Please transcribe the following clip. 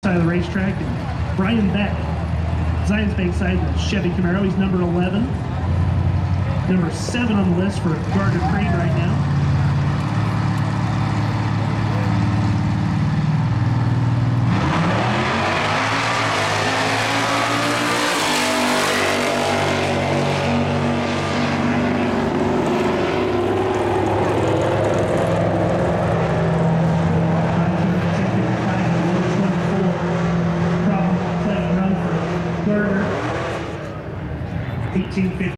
side of the racetrack. And Brian Beck, Zions Bank side, the Chevy Camaro. He's number 11. Number 7 on the list for Gardner Crane right now. Gardner, 1850.